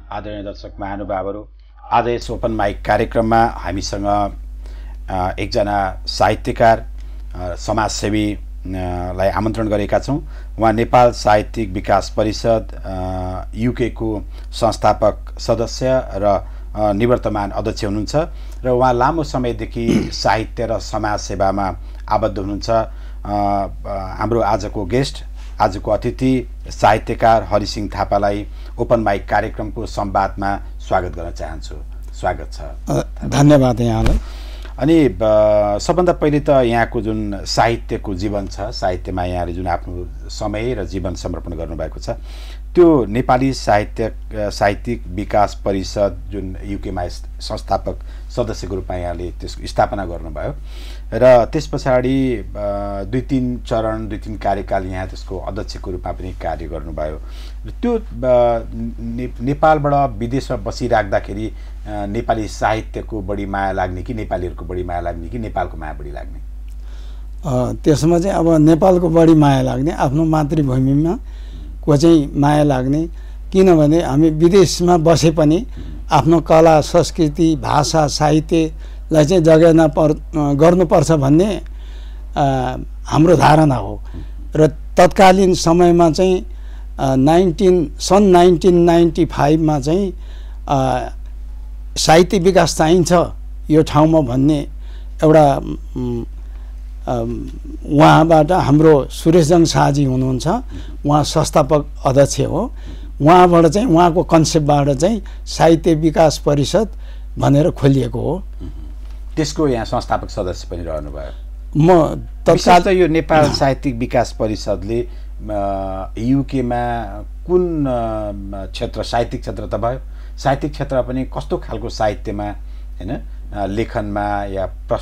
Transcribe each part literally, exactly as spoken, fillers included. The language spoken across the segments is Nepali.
आदरणीय दर्शक महानुभावहरू, आज यस ओपन माइक कार्यक्रममा हामीसँग एकजना साहित्यकार समाजसेवीलाई आमन्त्रण गरेका छौँ। उहाँ नेपाल साहित्यिक विकास परिषद युके को संस्थापक सदस्य र निवर्तमान अध्यक्ष हुनुहुन्छ र उहाँ लामो समयदेखि साहित्य र समाज सेवामा आबद्ध हुनुहुन्छ। हाम्रो आजको गेस्ट, आजको अतिथि साहित्यकार हरिसिंह थापालाई ओपन माइक कार्यक्रमको संवादमा स्वागत गर्न चाहन्छु। स्वागत छ। धन्यवाद यहाँलाई। अनि सबभन्दा पहिले त यहाँको जुन साहित्यको जीवन छ, साहित्यमा यहाँले जुन आफ्नो समय र जीवन समर्पण गर्नुभएको छ, त्यो नेपाली साहित्य साहित्यिक विकास परिषद जुन युकेमा संस्थापक सदस्यको रूपमा यहाँले त्यसको स्थापना गर्नुभयो र त्यस पछाडि दुई तीन चरण दुई तीन कार्यकाल यहाँ त्यसको अध्यक्षको रूपमा पनि कार्य गर्नुभयो र त्यो नेपालबाट विदेशमा बसिराख्दाखेरि नेपाली साहित्यको बढी माया लाग्ने कि नेपालीहरूको बढी माया लाग्ने कि नेपालको माया बढी लाग्ने? त्यसमा चाहिँ अब नेपालको बढी माया लाग्ने, आफ्नो मातृभूमिमा को चाहिँ माया लाग्ने। किनभने हामी विदेशमा बसे पनि आफ्नो कला संस्कृति भाषा साहित्यलाई चाहिँ जगेर्ना पर गर्नुपर्छ भन्ने हाम्रो धारणा हो र तत्कालीन समयमा चाहिँ नाइन्टिन सन् नाइन्टिन नाइन्टी फाइभमा चाहिँ साहित्य विकास चाहिन्छ यो ठाउँमा भन्ने एउटा उहाँबाट हाम्रो सुरेशजङ शाहजी हुनुहुन्छ, उहाँ संस्थापक अध्यक्ष हो। उहाँबाट चाहिँ उहाँको कन्सेप्टबाट चाहिँ साहित्य विकास परिषद भनेर खोलिएको हो। त्यसको यहाँ संस्थापक सदस्य पनि रहनुभयो। म तत्काल त यो नेपाल साहित्यिक विकास परिषदले युकेमा कुन क्षेत्र, साहित्यिक क्षेत्र त भयो, साहित्यिक क्षेत्र पनि कस्तो खालको साहित्यमा, हैन, लेखनमा या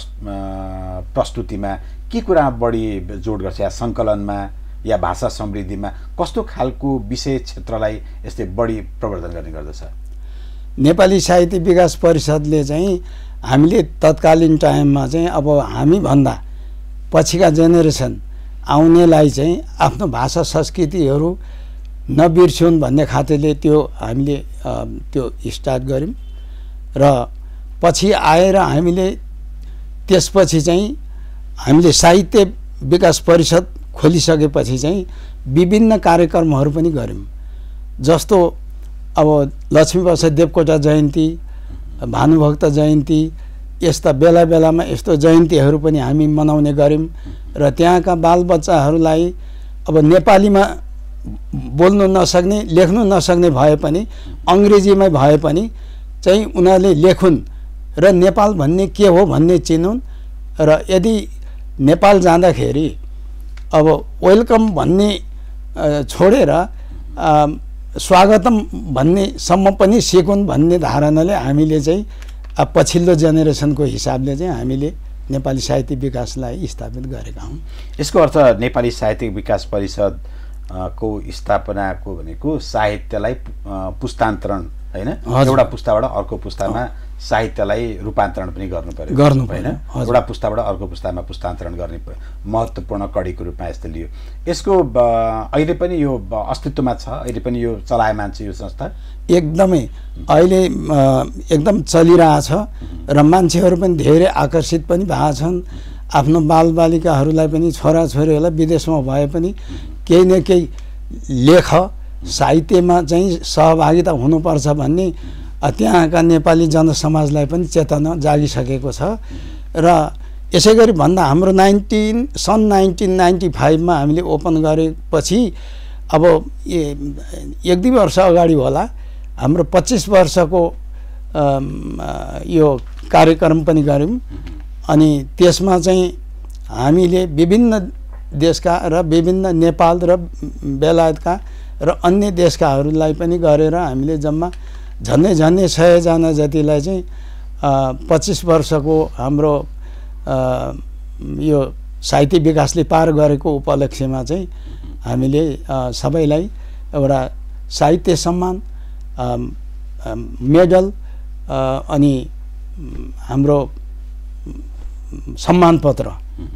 प्रस्तुतिमा के कुरा बढी जोड गर्छ, या सङ्कलनमा या भाषा समृद्धिमा कस्तो खालको विषय क्षेत्रलाई यसले बढी प्रवर्धन गर्ने गर्दछ? नेपाली साहित्य विकास परिषदले चाहिँ हामीले तत्कालीन टाइममा चाहिँ अब हामीभन्दा पछिका जेनेरेसन आउनेलाई चाहिँ आफ्नो भाषा संस्कृतिहरू नबिर्स्युन् भन्ने खातिर त्यो हामीले त्यो स्टार्ट गऱ्यौँ र पछि आएर हामीले त्यसपछि चाहिँ हामीले साहित्य विकास परिषद खोलिसकेपछि चाहिँ विभिन्न कार्यक्रमहरू पनि गऱ्यौँ। जस्तो अब लक्ष्मीप्रसाद देवकोटा जयन्ती, भानुभक्त जयन्ती, यस्ता बेला बेलामा यस्तो जयन्तीहरू पनि हामी मनाउने गऱ्यौँ र त्यहाँका बालबच्चाहरूलाई अब नेपालीमा बोल्नु नसक्ने लेख्नु नसक्ने भए पनि अङ्ग्रेजीमै भए पनि चाहिँ उनीहरूले लेखुन् र नेपाल भन्ने के हो भन्ने चिनुन् र यदि नेपाल जाँदाखेरि अब वेलकम भन्ने छोडेर स्वागतम भन्नेसम्म पनि सिकुन् भन्ने धारणाले हामीले चाहिँ अब पछिल्लो जेनेरेसनको हिसाबले चाहिँ हामीले नेपाली साहित्य विकासलाई स्थापित गरेका हौँ। यसको अर्थ नेपाली साहित्यिक विकास परिषद को स्थापनाको भनेको साहित्यलाई पुस्तान्तरण, हैन, एउटा पुस्ताबाट अर्को पुस्तामा साहित्यलाई रूपान्तरण पनि गर्नु पर्यो, गर्नु हैन, एउटा पुस्ताबाट अर्को पुस्तामा पुस्तान्तरण गर्ने महत्त्वपूर्ण कडीको रूपमा यस्तो लियो। यसको अहिले पनि यो अस्तित्वमा छ, अहिले पनि यो चलायमान छ यो संस्था? एकदमै अहिले एकदम चलिरहेछ र मान्छेहरू पनि धेरै आकर्षित पनि भएका छन्। आफ्नो बालबालिकाहरूलाई पनि छोराछोरीहरूलाई विदेशमा भए पनि केही न केही लेख, साहित्यमा चाहिँ सहभागिता हुनुपर्छ भन्ने त्यहाँका नेपाली जनसमाजलाई पनि चेतना जागिसकेको छ र यसै गरी भन्दा हाम्रो नाइन्टिन सन् नाइन्टिन नाइन्टी फाइभमा हामीले ओपन गरेपछि अब एक दुई वर्ष अगाडि होला हाम्रो पच्चिस वर्षको यो कार्यक्रम पनि गऱ्यौँ। अनि त्यसमा चाहिँ हामीले विभिन्न देशका र विभिन्न नेपाल र बेलायतका र अन्य देशकाहरूलाई पनि गरेर हामीले जम्मा झन्डै झन्डै सयजना जतिलाई चाहिँ पच्चिस वर्षको हाम्रो यो साहित्य विकासले पार गरेको उपलक्ष्यमा चाहिँ हामीले सबैलाई एउटा साहित्य सम्मान, मेडल अनि हाम्रो सम्मान पत्र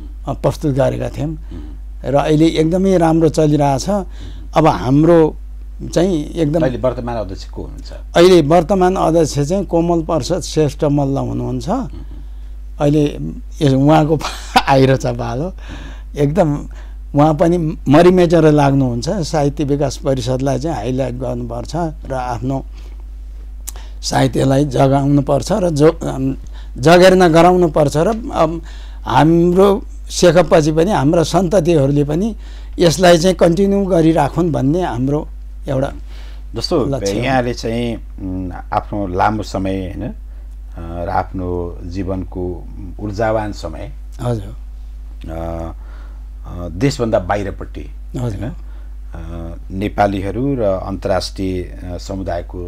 प्रस्तुत गरेका थियौँ र अहिले एकदमै राम्रो चलिरहेछ। अब हाम्रो चाहिँ एकदम अहिले वर्तमान अध्यक्ष को हुनुहुन्छ? अहिले वर्तमान अध्यक्ष चाहिँ कोमल प्रसाद श्रेष्ठ मल्ल हुनुहुन्छ। अहिले उहाँको आइरहेछ पालो, एकदम उहाँ पनि मरिमेटेर लाग्नुहुन्छ। साहित्य विकास परिषदलाई चाहिँ हाइलाइट गर्नुपर्छ र आफ्नो साहित्यलाई जगाउनुपर्छ र जो जगेर्ना गराउनुपर्छ र हाम्रो शेखपछि पनि हाम्रो सन्ततिहरूले पनि यसलाई चाहिँ कन्टिन्यू गरिराखुन् भन्ने हाम्रो एउटा जस्तो यहाँले चाहिँ आफ्नो लामो समय होइन र आफ्नो जीवनको ऊर्जावान समय हजुर देशभन्दा बाहिरपट्टि होइन नेपालीहरू र अन्तर्राष्ट्रिय समुदायको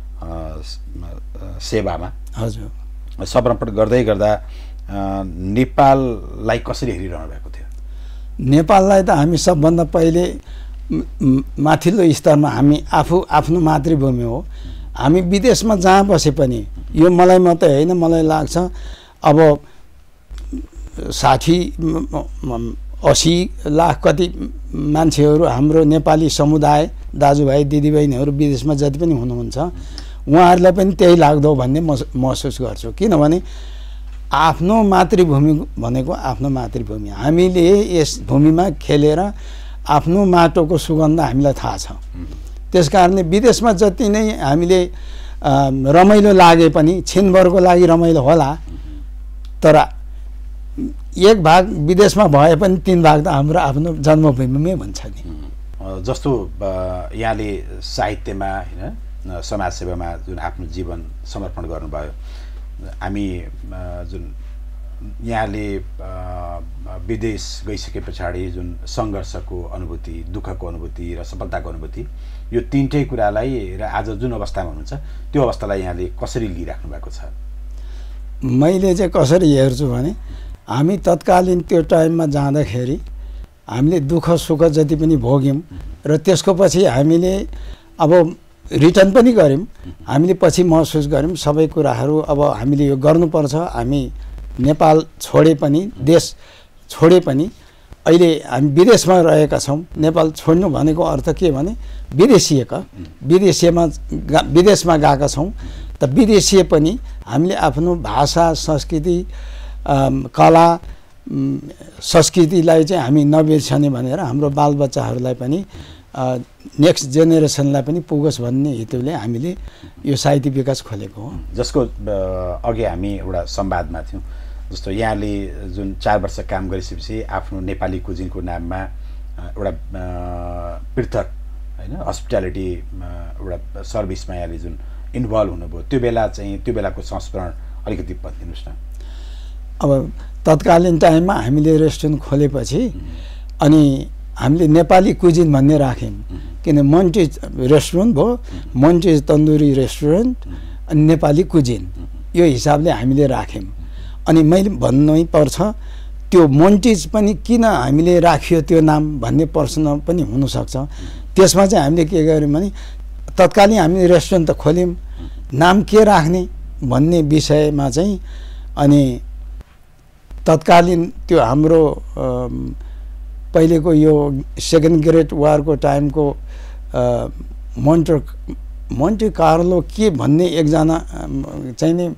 सेवामा हजुर समर्पण गर्दै गर्दा नेपाललाई कसरी हेरिरहनु भएको थियो? नेपाललाई त हामी सबभन्दा पहिले माथिल्लो स्तरमा हामी आफू आफ्नो मातृभूमि हो। हामी विदेशमा जहाँ बसे पनि यो मलाई मात्रै होइन, मलाई लाग्छ अब साठी असी लाख कति मान्छेहरू हाम्रो नेपाली समुदाय दाजुभाइ दिदीबहिनीहरू विदेशमा जति पनि हुनुहुन्छ उहाँहरूलाई पनि त्यही लाग्दो भन्ने म महसुस गर्छु। किनभने आफ्नो मातृभूमि भनेको आफ्नो मातृभूमि, हामीले यस भूमिमा खेलेर आफ्नो माटोको सुगन्ध हामीलाई थाहा छ। त्यस कारणले विदेशमा जति नै हामीले रमाइलो लागे पनि छिनभरको लागि रमाइलो होला, तर एक भाग विदेशमा भए पनि तीन भाग त हाम्रो आफ्नो जन्मभूमिमै भन्छ नि। जस्तो यहाँले साहित्यमा होइन समाजसेवामा जुन आफ्नो जीवन समर्पण गर्नुभयो, हामी जुन यहाँले विदेश गइसके पछाडि जुन सङ्घर्षको अनुभूति, दुःखको अनुभूति र सफलताको अनुभूति, यो तिनटै कुरालाई र आज जुन अवस्थामा हुनुहुन्छ त्यो अवस्थालाई यहाँले कसरी लिइराख्नु भएको छ? मैले चाहिँ कसरी हेर्छु भने हामी तत्कालीन त्यो टाइममा जाँदाखेरि हामीले दुःख सुख जति पनि भोग्यौँ र त्यसको पछि हामीले अब रिटर्न पनि गऱ्यौँ। हामीले पछि महसुस गऱ्यौँ सबै कुराहरू अब हामीले यो गर्नुपर्छ। हामी नेपाल छोडे पनि, देश छोडे पनि अहिले हामी विदेशमा रहेका छौँ। नेपाल छोड्नु भनेको अर्थ के भने विदेशिएका विदेशीमा विदेशमा गएका छौँ। त विदेशीय पनि हामीले आफ्नो भाषा, संस्कृति, कला, संस्कृतिलाई चाहिँ हामी नबिर्सने भनेर हाम्रो बालबच्चाहरूलाई पनि नेक्स्ट जेनेरेसनलाई पनि पुगोस् भन्ने हेतुले हामीले यो साहित्य विकास खोलेको हो। जसको अघि हामी एउटा संवादमा थियौँ, जस्तो यहाँले जुन चार वर्ष काम गरिसकेपछि आफ्नो नेपाली कुजिनको नाममा एउटा पृथक होइन हस्पिटालिटी एउटा सर्भिसमा यहाँले जुन इन्भल्भ हुनुभयो, त्यो बेला चाहिँ त्यो बेलाको संस्मरण अलिकति भनिदिनुहोस् न। अब तत्कालीन टाइममा हामीले रेस्टुरेन्ट खोलेपछि अनि हामीले नेपाली कुजिन भन्ने राख्यौँ, किन मन्टिज रेस्टुरेन्ट भयो, मन्टिज तन्दुरी रेस्टुरेन्ट अनि नेपाली कुजिन, यो हिसाबले हामीले राख्यौँ। अनि मैले भन्नै पर्छ त्यो मन्टिज पनि किन हामीले राखियो त्यो नाम भन्ने प्रश्न पनि हुनसक्छ। त्यसमा चाहिँ हामीले के गर्यौँ भने तत्कालीन हामीले रेस्टुरेन्ट त खोल्यौँ, नाम के राख्ने भन्ने विषयमा चाहिँ अनि तत्कालीन त्यो हाम्रो पहिलेको यो सेकेन्ड ग्रेट वारको टाइमको मोन्टे मोन्टे कार्लो के भन्ने एकजना चाहिँ नि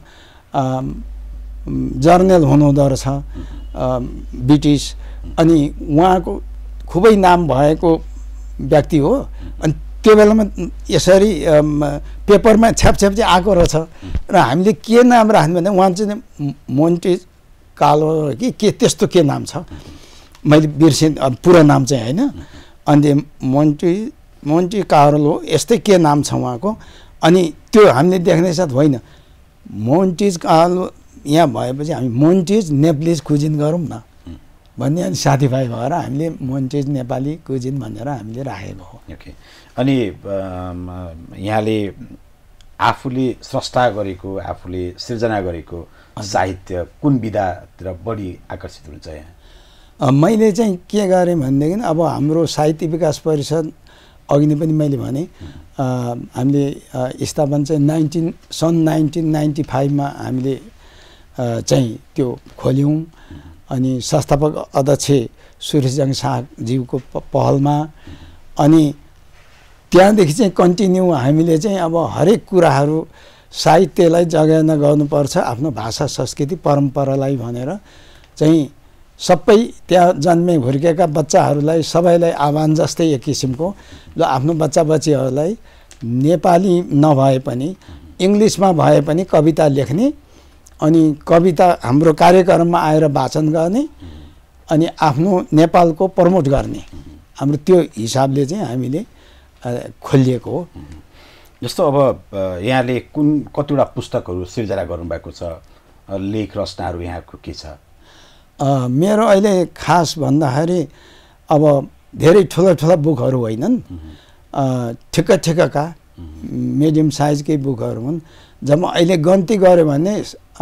जर्नल हुनुहुँदो रहेछ ब्रिटिस, अनि उहाँको खुबै नाम भएको व्यक्ति हो। अनि त्यो बेलामा यसरी पेपरमा छ्यापछ्याप चाहिँ आएको रहेछ र हामीले के नाम राख्ने भने उहाँ चाहिँ मोन्टे कालो कि के त्यस्तो के नाम छ, मैले बिर्सेँ पुरा नाम चाहिँ होइन। अनि मोन्टी मोन्टी कार्लो यस्तै के नाम छ उहाँको। अनि त्यो हामीले देख्ने साथ होइन मोन्टिज कार्लो यहाँ भएपछि हामी मोन्टिज नेपालिज कुजिन गरौँ न भन्ने अनि साथीभाइ भएर हामीले मोन्टिज नेपाली कुजिन भनेर हामीले राखेको हो। ओके। अनि यहाँले आफूले स्रष्टा गरेको, आफूले सिर्जना गरेको साहित्य कुन विधातिर बढी आकर्षित हुन्छ यहाँ? मैले चाहिँ के गरेँ भनेदेखि अब हाम्रो साहित्य विकास परिषद अघि नै पनि मैले भने हामीले स्थापना चाहिँ नाइन्टिन सन् नाइन्टिन नाइन्टी फाइभमा हामीले चाहिँ त्यो खोल्यौँ। अनि संस्थापक अध्यक्ष सुरेशजङ शाहज्यूको पहलमा अनि त्यहाँदेखि चाहिँ कन्टिन्यू हामीले चाहिँ अब हरेक कुराहरू साहित्यलाई जगेर्ना गर्नुपर्छ, आफ्नो भाषा संस्कृति परम्परालाई भनेर चाहिँ सबै त्यहाँ जन्मे हुर्केका बच्चाहरूलाई सबैलाई आह्वान जस्तै एक किसिमको ल आफ्नो बच्चा बच्चीहरूलाई नेपाली नभए पनि इङ्ग्लिसमा भए पनि कविता लेख्ने अनि कविता हाम्रो कार्यक्रममा आएर वाचन गर्ने अनि आफ्नो नेपालको प्रमोट गर्ने हाम्रो त्यो हिसाबले चाहिँ हामीले खोलिएको हो। जस्तो अब यहाँले कुन कतिवटा पुस्तकहरू सिर्जना गर्नुभएको छ, लेख रचनाहरू यहाँको के छ? मेरो अहिले खास भन्दाखेरि अब धेरै ठुला ठुला बुकहरू होइनन्, ठिक्क ठिक्कका मिडियम साइजकै बुकहरू हुन्। जब अहिले गन्ती गऱ्यो भने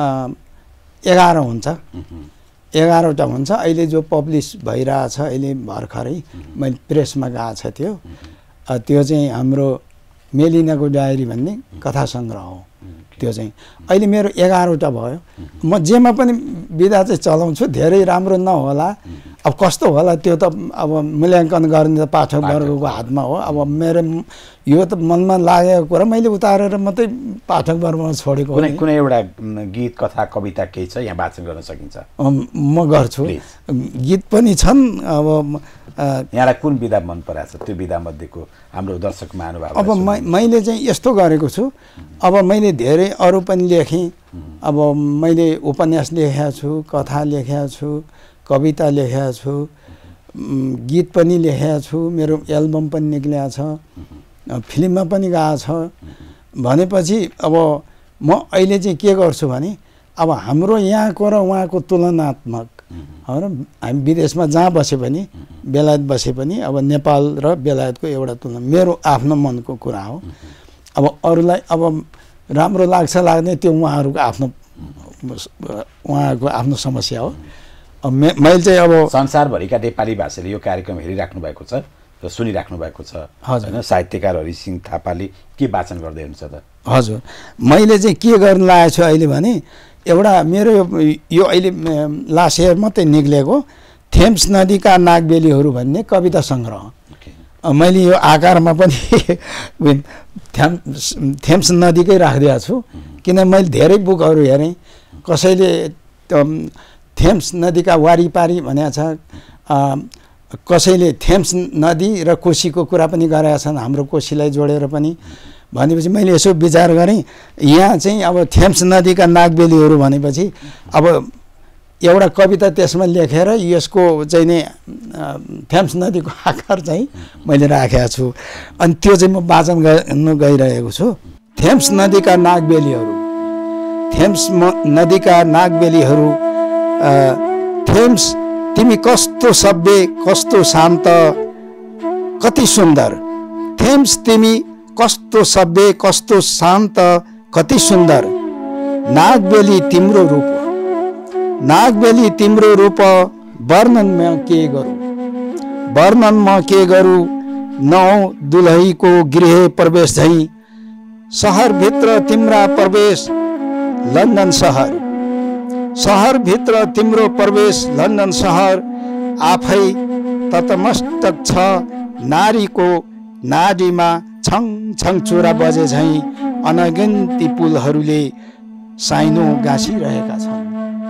एघार हुन्छ, एघारवटा हुन्छ। अहिले जो पब्लिस भइरहेछ अहिले भर्खरै मैले प्रेसमा गएको छ त्यो त्यो चाहिँ हाम्रो मेलिनाको डायरी भन्ने कथा सङ्ग्रह हो। त्यो चाहिँ अहिले मेरो एघारवटा भयो। म जेमा पनि विधा चाहिँ चलाउँछु, धेरै राम्रो नहोला, अब कस्तो होला त्यो त अब मूल्याङ्कन गर्ने त पाठकवर्गको हातमा हो। अब मेरो यो त मनमा लागेको कुरा मैले उतारेर मात्रै पाठकवर्गमा छोडेको। कुनै कुनै एउटा गीत कथा कविता केही छ यहाँ वाचन गर्न सकिन्छ? म गर्छु, गीत पनि छन्। अब यहाँलाई कुन विधा मन परेको छ त्यो विधा मध्येको हाम्रो दर्शक महानुभाव? अब मैले चाहिँ यस्तो गरेको छु, अब मैले धेरै अरू पनि लेखेँ। अब मैले उपन्यास लेखेको छु, कथा लेखेको छु, कविता लेखेको छु, गीत पनि लेखेको छु, मेरो एल्बम पनि निक्लेको छ, फिल्ममा पनि गएको छ। भनेपछि अब म अहिले चाहिँ के गर्छु भने अब हाम्रो यहाँको र उहाँको तुलनात्मक होइन, हामी विदेशमा जहाँ बसे पनि बेलायत बसे पनि अब नेपाल र बेलायतको एउटा तुलना मेरो आफ्नो मनको कुरा हो। अब अरूलाई अब राम्रो लाग्छ लाग्ने त्यो उहाँहरूको आफ्नो उहाँहरूको आफ्नो समस्या हो। अब मे मैले चाहिँ अब संसारभरिका नेपाली भाषाले यो कार्यक्रम हेरिराख्नु भएको छ र सुनिराख्नु भएको छ होइन? साहित्यकार हरिसिंह थापाले के वाचन गर्दै हुनुहुन्छ त? हजुर, मैले चाहिँ के गर्न लागेको छु अहिले भने एउटा मेरो यो अहिले लास्ट इयर मात्रै निक्लेको थेम्स नदीका नागबेलीहरू भन्ने कविता सङ्ग्रह मैले यो आकारमा पनि थेम्स थेम्स नदीकै राखिदिएको छु। किन मैले धेरै बुकहरू हेरेँ, कसैले थेम्स नदीका वारिपारी भनेको छ, कसैले थेम्स नदी र कोसीको कुरा पनि गरेका छन्, हाम्रो कोसीलाई जोडेर पनि। भनेपछि मैले यसो विचार गरेँ, यहाँ चाहिँ अब थेम्स नदीका नागबेलीहरू भनेपछि अब एउटा कविता त्यसमा लेखेर यसको चाहिँ नि थेम्स नदीको आकार चाहिँ मैले राखेको छु। अनि त्यो चाहिँ म वाचन गर्नु गइरहेको छु। थेम्स नदीका नागबेलीहरू, थेम्स नदीका नागबेलीहरू, थेम्स तिमी कस्तो सभ्य कस्तो शान्त कति सुन्दर, थेम्स तिमी कस्तो सभ्य कस्तो शान्त कति सुन्दर, नागबेली तिम्रो रूप, नागबेली तिम्रो रूप वर्णन म के गरौँ, वर्णन म के गरौँ, नौ दुलहीको गृह प्रवेश झैँ, सहरभित्र तिम्रा प्रवेश लन्डन सहर, सहरभित्र तिम्रो प्रवेश लन्डन सहर, आफै ततमस्तक छ नारीको नाडीमा छङ छङ चुरा बजे झैँ, अनगिन्ती पुलहरूले साइनो गाँसिरहेका छन्,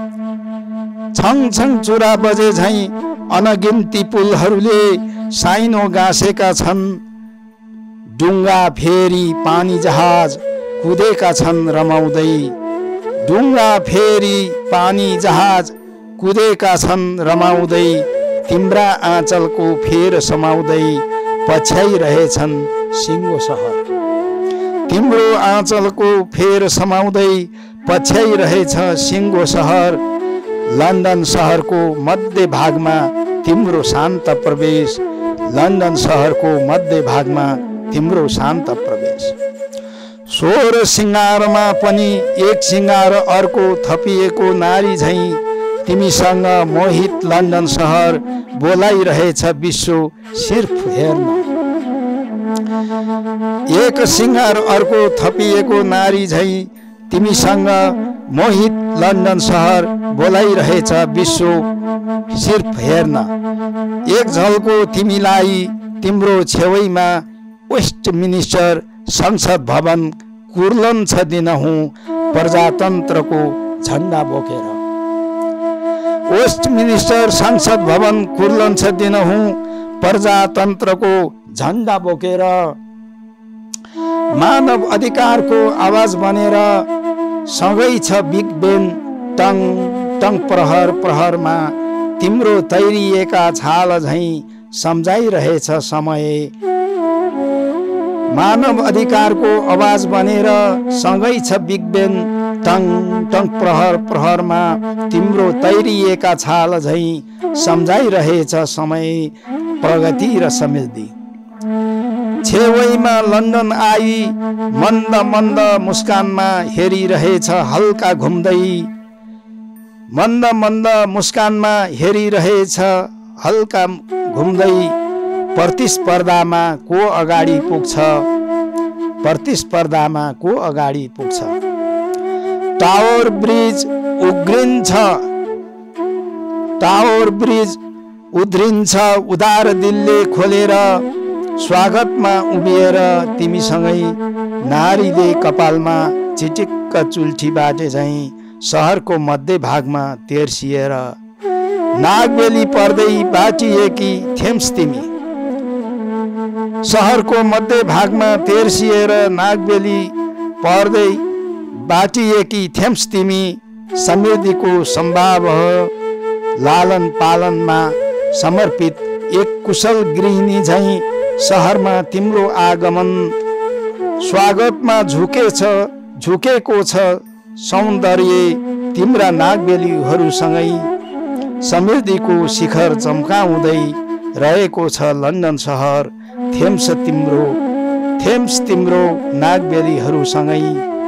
छङ छङ चुरा बजे झैँ अनगिन्ती पुलहरूले साइनो गाँसेका छन्, डुङ्गा फेरी पानी जहाज कुदेका छन् रमाउँदै, डुङ्गा फेरी पानी जहाज कुदेका छन् रमाउँदै, तिम्रा आँचलको फेर समाउँदै पछ्याइरहेछन् सिङ्गो सहर, तिम्रो आँचलको फेर समाउँदै पछ्याइरहेछ सिङ्गो सहर, लन्डन सहरको मध्य भागमा तिम्रो शान्त प्रवेश, लन्डन सहरको मध्य भागमा तिम्रो शान्त प्रवेश, स्वर सिङ्गारमा पनि एक सिङ्गार अर्को थपिएको नारी झैँ, तिमीसँग मोहित लन्डन सहर बोलाइरहेछ विश्व सिर्फ हेर्न, एक सिङ्गार अर्को थपिएको नारी झैँ, तिमीसँग मोहित लन्डन सहर बोलाइरहेछ विश्व सिर्फ हेर्न, एक झल्को तिमीलाई तिम्रो छेउमा वेस्ट मिनिस्टर संसद भवन कुर्लन छ दिनहुँ प्रजातन्त्रको झन्डा बोकेर। वेस्ट मिनिस्टर संसद भवन कुर्लन छ दिनहुँ प्रजातन्त्रको झन्डा बोकेर। मानव अधिकारको आवाज बनेर सँगै छ बिग बेन टङ टङ प्रहर प्रहरमा तिम्रो तैरिएका छाल झैँ सम्झाइरहेछ समय। मानव अधिकारको आवाज बनेर सँगै छ बिग बेन टङ टङ प्रहर प्रहरमा तिम्रो तैरिएका छाल झैँ सम्झाइरहेछ समय प्रगति र समृद्धि। छेवैमा लन्डन आई मन्द मन्द मुस्कानमा हेरिरहेछ हल्का घुम्दै। मन्द मन्द मुस्कानमा हेरिरहेछ हल्का घुम्दै। प्रतिस्पर्धामा को अगाडि पुग्छ प्रतिस्पर्धामा को अगाडि पुग्छ। टावर ब्रिज उग्रिन्छ टावर ब्रिज उध्रिन्छ उदार दिलले खोलेर। स्वागतमा उभिएर तिमीसँगै नारीले कपालमा चिटिक्क चुल्ठी बाटे झैँ सहरको मध्य भागमा तेर्सिएर। नागबेली पर्दै बाटिएकी थेम्स तिमी सहरको मध्य भागमा तेर्सिएर। नागबेली पर्दै बाटिएकी थेम्स तिमी समृद्धिको सम्भाव लालन पालनमा समर्पित एक कुशल गृहिणी झैँ सहरमा तिम्रो आगमन। स्वागतमा झुकेछ झुकेको छ सौन्दर्य तिम्रा नागबेलीहरूसँगै। समृद्धिको शिखर चम्काउँदै रहेको छ लन्डन सहर। थेम्स तिम्रो थेम्स तिम्रो नागबेलीहरूसँगै।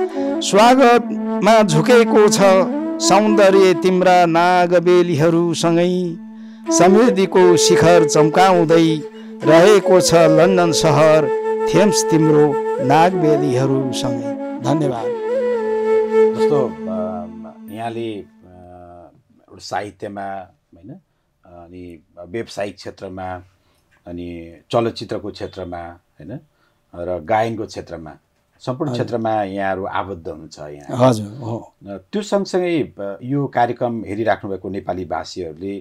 स्वागतमा झुकेको छ सौन्दर्य तिम्रा नागबेलीहरूसँगै। समृद्धिको शिखर चम्काउँदै रहेको छ लन्डन सहर। थेम्स तिम्रो नागबेलीहरूसँगै। धन्यवाद। जस्तो यहाँले एउटा साहित्यमा होइन अनि व्यावसायिक क्षेत्रमा अनि चलचित्रको क्षेत्रमा होइन र गायनको क्षेत्रमा सम्पूर्ण क्षेत्रमा यहाँहरू आबद्ध हुनुहुन्छ यहाँ। हजुर हो। त्यो सँगसँगै यो कार्यक्रम हेरिराख्नु भएको नेपाली भाषीहरूले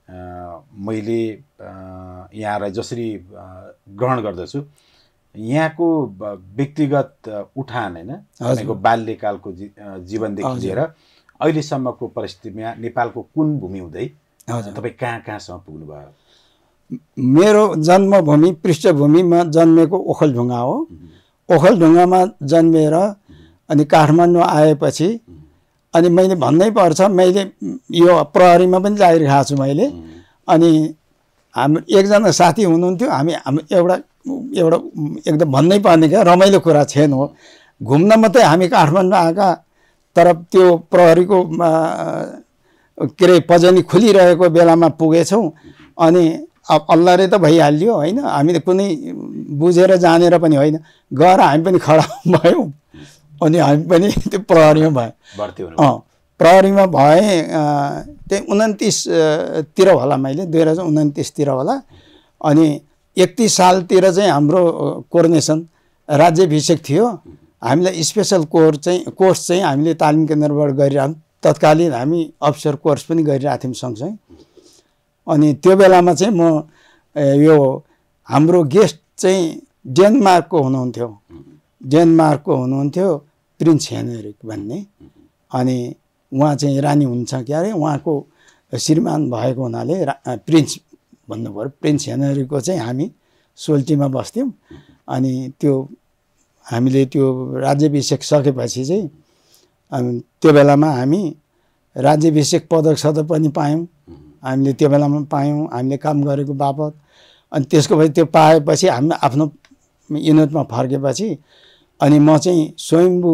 मैले यहाँलाई जसरी ग्रहण गर्दछु यहाँको व्यक्तिगत उठान होइन तपाईँको बाल्यकालको जीवनदेखि लिएर अहिलेसम्मको परिस्थितिमा नेपालको कुन भूमि हुँदै तपाईँ कहाँ कहाँसम्म पुग्नुभयो? मेरो जन्मभूमि पृष्ठभूमिमा जन्मेको ओखलढुङ्गा हो। ओखलढुङ्गामा जन्मेर अनि काठमाडौँ आएपछि अनि मैले भन्नै पर्छ मैले यो प्रहरीमा पनि जागिर खाएको छु मैले। अनि हाम्रो एकजना साथी हुनुहुन्थ्यो हामी हामी एउटा एउटा एकदम भन्नै पर्ने क्या रमाइलो कुरा छैन हो। घुम्न मात्रै हामी काठमाडौँ आएका तर त्यो प्रहरीको के अरे पजनी खुलिरहेको बेलामा पुगेछौँ। अनि अब अल्लाहले त भइहाल्यो होइन हामीले कुनै बुझेर जानेर पनि होइन गएर हामी पनि खडा भयौँ। अनि हामी पनि त्यो प्रहरीमा भयौँ। अँ प्रहरीमा भएँ त्यही उन्तिसतिर होला मैले दुई हजार उन्तिसतिर होला। अनि एकतिस सालतिर चाहिँ हाम्रो कोर्नेसन राज्याभिषेक थियो। हामीलाई स्पेसल कोर्स चाहिँ कोर्स चाहिँ हामीले तालिम केन्द्रबाट गरिरहँ तत्कालीन हामी अफिसर कोर्स पनि गरिरहेको थियौँ सँगसँगै। अनि त्यो बेलामा चाहिँ म यो हाम्रो गेस्ट चाहिँ डेनमार्कको हुनुहुन्थ्यो डेनमार्कको हुनुहुन्थ्यो प्रिन्स हेनरिक भन्ने। अनि उहाँ चाहिँ रानी हुन्छ क्या अरे उहाँको श्रीमान भएको हुनाले प्रिन्स भन्नु पऱ्यो। प्रिन्स हेनरीको चाहिँ हामी सोल्टीमा बस्थ्यौँ। अनि त्यो हामीले त्यो राज्याभिषेक सकेपछि चाहिँ त्यो बेलामा हामी राज्याभिषेक पदक सदक पनि पायौँ। हामीले त्यो बेलामा पायौँ हामीले काम गरेको बापत। अनि त्यसको पछि त्यो पाएपछि हामी आफ्नो युनिटमा फर्केपछि अनि म चाहिँ स्वयम्भू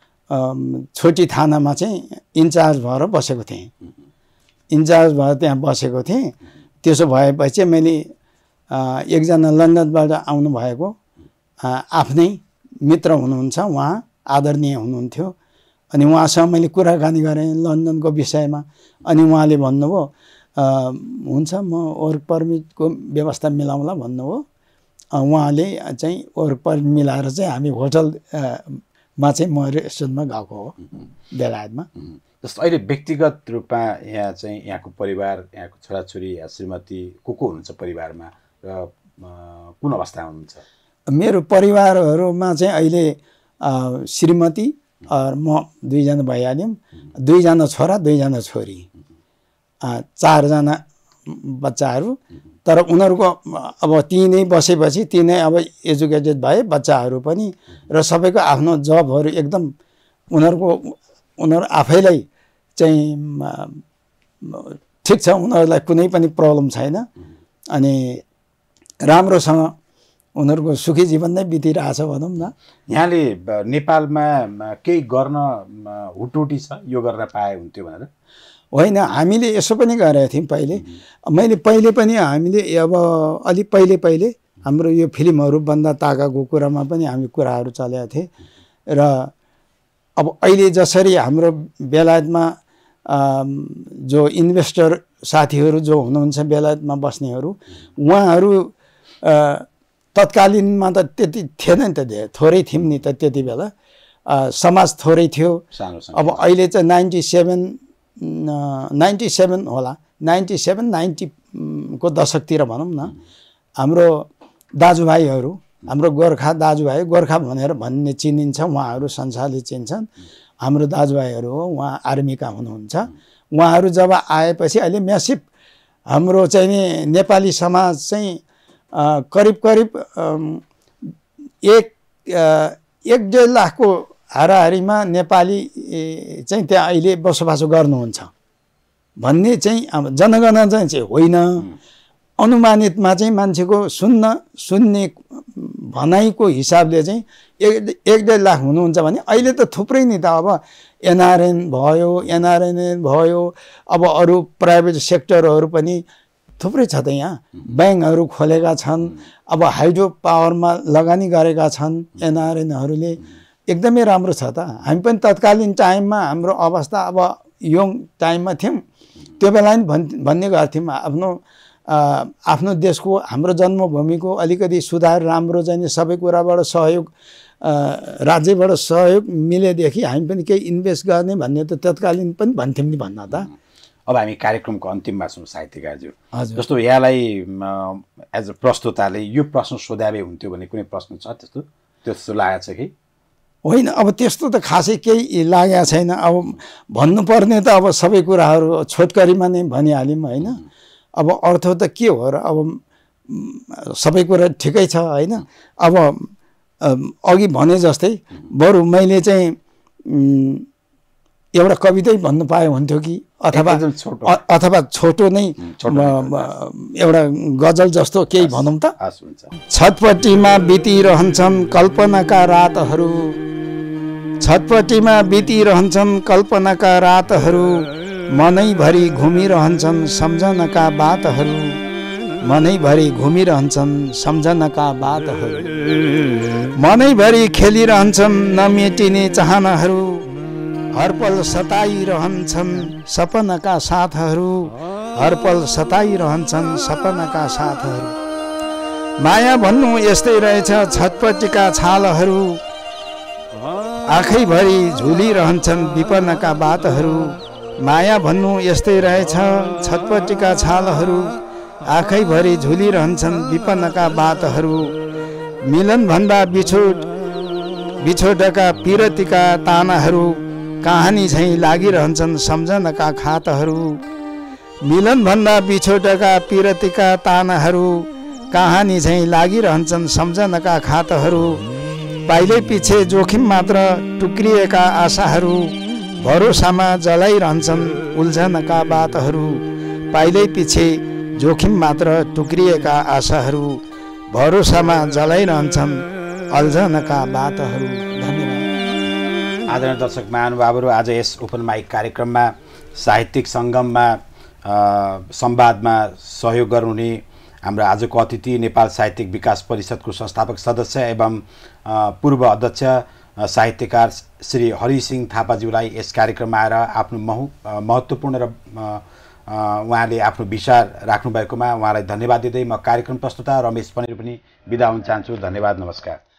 छोटी थानामा चाहिँ इन्चार्ज भएर बसेको थिएँ। इन्चार्ज भएर त्यहाँ बसेको थिएँ। त्यसो भएपछि चाहिँ मैले एकजना लन्डनबाट आउनुभएको आफ्नै मित्र हुनुहुन्छ उहाँ आदरणीय हुनुहुन्थ्यो। अनि उहाँसँग मैले कुराकानी गरेँ लन्डनको विषयमा। अनि उहाँले भन्नुभयो हुन्छ म वर्क पर्मिटको व्यवस्था मिलाउँला भन्नुभयो। उहाँले चाहिँ वरपर मिलाएर चाहिँ हामी होटलमा चाहिँ म रेस्टुरेन्टमा गएको हो बेलायतमा। जस्तो अहिले व्यक्तिगत रूपमा यहाँ चाहिँ यहाँको परिवार, यहाँको छोराछोरी या श्रीमती को को हुनुहुन्छ परिवारमा र कुन अवस्थामा हुनुहुन्छ? मेरो परिवारहरूमा चाहिँ अहिले श्रीमती म दुईजना भइहाल्यौँ, दुईजना छोरा दुईजना छोरी, चारजना बच्चाहरू। तर उनीहरूको अब त्यहीँ नै बसेपछि त्यहीँ नै अब एजुकेटेड भए बच्चाहरू पनि, र सबैको आफ्नो जबहरू एकदम उनीहरूको उनीहरू आफैलाई चाहिँ ठिक छ, उनीहरूलाई कुनै पनि प्रब्लम छैन अनि राम्रोसँग उनीहरूको सुखी जीवन नै बितिरहेछ भनौँ न। यहाँले नेपालमा केही गर्न हुटुटी छ, यो गर्न पाए हुन्थ्यो भनेर? होइन, हामीले यसो पनि गरेका थियौँ पहिले। मैले पहिले पनि हामीले अब अलि पहिले पहिले हाम्रो यो फिल्महरू बन्दा ताकाको कुरामा पनि हामी कुराहरू चलेका थिए। र अब अहिले जसरी हाम्रो बेलायतमा जो इन्भेस्टर साथीहरू जो हुनुहुन्छ बेलायतमा बस्नेहरू, उहाँहरू तत्कालीनमा त त्यति थिएन नि त, थोरै थियौँ नि त त्यति बेला, समाज थोरै थियो। अब अहिले चाहिँ नाइन्टी सेभेन नाइन्टी सेभेन होला, नाइन्टी सेभेन नाइन्टीको दशकतिर भनौँ न, हाम्रो दाजुभाइहरू, हाम्रो गोर्खा दाजुभाइ, गोर्खा भनेर भन्ने चिनिन्छ, उहाँहरू संसारले चिन्छन्, हाम्रो दाजुभाइहरू हो, उहाँ आर्मीका हुनुहुन्छ। उहाँहरू जब आएपछि अहिले म्यासिभ हाम्रो चाहिँ नि नेपाली समाज चाहिँ करिब करिब एक एक डेढ लाखको हाराहारीमा नेपाली चाहिँ त्यहाँ अहिले बसोबासो गर्नुहुन्छ भन्ने चाहिँ जनगणना चाहिँ होइन, अनुमानितमा चाहिँ मान्छेको सुन्न सुन्ने भनाइको हिसाबले चाहिँ एक एक डेढ लाख हुनुहुन्छ भने अहिले त थुप्रै नि त। अब एनआरएन भयो, एनआरएनएन भयो, अब अरू प्राइभेट सेक्टरहरू पनि थुप्रै छ त। यहाँ ब्याङ्कहरू खोलेका छन्, अब हाइड्रो पावरमा लगानी गरेका छन् एनआरएनहरूले, एकदमै राम्रो छ त। हामी पनि तत्कालीन टाइममा हाम्रो अवस्था अब यङ टाइममा थियौँ, त्यो बेला नि भन् भन्ने गर्थ्यौँ आफ्नो आफ्नो देशको, हाम्रो जन्मभूमिको अलिकति सुधार राम्रो चाहिँ सबै कुराबाट सहयोग, राज्यबाट सहयोग मिलेदेखि हामी पनि केही इन्भेस्ट गर्ने भन्ने त तत्कालीन पनि भन्थ्यौँ नि भन्न त। अब हामी कार्यक्रमको अन्तिममा छौँ साहित्यकारज्यू। जस्तो यहाँलाई एज अ प्रस्तुताले यो प्रश्न सोधाबे हुन्थ्यो भने कुनै प्रश्न छ त्यस्तो त्यस्तो लागेको छ कि होइन? अब त्यस्तो त खासै केही लागेको छैन। अब भन्नुपर्ने त अब सबै कुराहरू छोटकरीमा नै भनिहाल्यौँ होइन। अब अर्थ त के हो र, अब सबै कुरा ठिकै छ होइन। अब अघि भने जस्तै बरु मैले चाहिँ एउटा कवितै भन्नु पाए हुन्थ्यो कि, अथवा अथवा छोटो नै एउटा गजल जस्तो केही भनौँ त। छटपट्टिमा बितिरहन्छन् कल्पनाका रातहरू, छटपट्टिमा बितिरहन्छन् कल्पनाका रातहरू, मनैभरि घुमिरहन्छन् सम्झनाका बातहरू, मनैभरि घुमिरहन्छन् सम्झनाका बातहरू, मनैभरि खेलिरहन्छन् नमेटिने चाहनाहरू, हरपल सताइरहन्छन् सपनाका साथहरू, हरपल सताइरहन्छन् सपनाका साथहरू। माया भन्नु यस्तै रहेछ छटपट्टिका छालहरू, आँखैभरि झुलिरहन्छन् विपन्नका बातहरू, माया भन्नु यस्तै रहेछ छटपट्टिका छालहरू, आँखैभरि झुलिरहन्छन् विपन्नका बातहरू, मिलनभन्दा बिछोड बिछोडका पिरतीका तानाहरू, कहानी झैँ लागिरहन्छन् सम्झनाका खातहरू, मिलनभन्दा बिछोडका पिरतीका तानाहरू, कहानी झैँ लागिरहन्छन् सम्झनाका खातहरू, पाइलै पछि जोखिम मात्र टुक्रिएका आशाहरू, भरोसामा जलाइरहन्छन् उल्झनका बातहरू, पाइलै पछि जोखिम मात्र टुक्रिएका आशाहरू, भरोसामा जलाइरहन्छन् अल्झनका बातहरू। धन्यवाद। आदरणीय दर्शक महानुभावहरू, आज यस ओपन माइक कार्यक्रममा साहित्यिक सङ्गममा संवादमा सहयोग गर्नुहुने हाम्रो आजको अतिथि नेपाल साहित्यिक विकास परिषदको संस्थापक सदस्य एवं पूर्व अध्यक्ष साहित्यकार श्री हरिसिंह थापाज्यूलाई यस कार्यक्रममा आएर आफ्नो महु महत्त्वपूर्ण र उहाँले आफ्नो विचार राख्नुभएकोमा उहाँलाई धन्यवाद दिँदै म कार्यक्रम प्रस्तुता रमेश पनेर पनि बिदा हुन चाहन्छु। धन्यवाद, नमस्कार।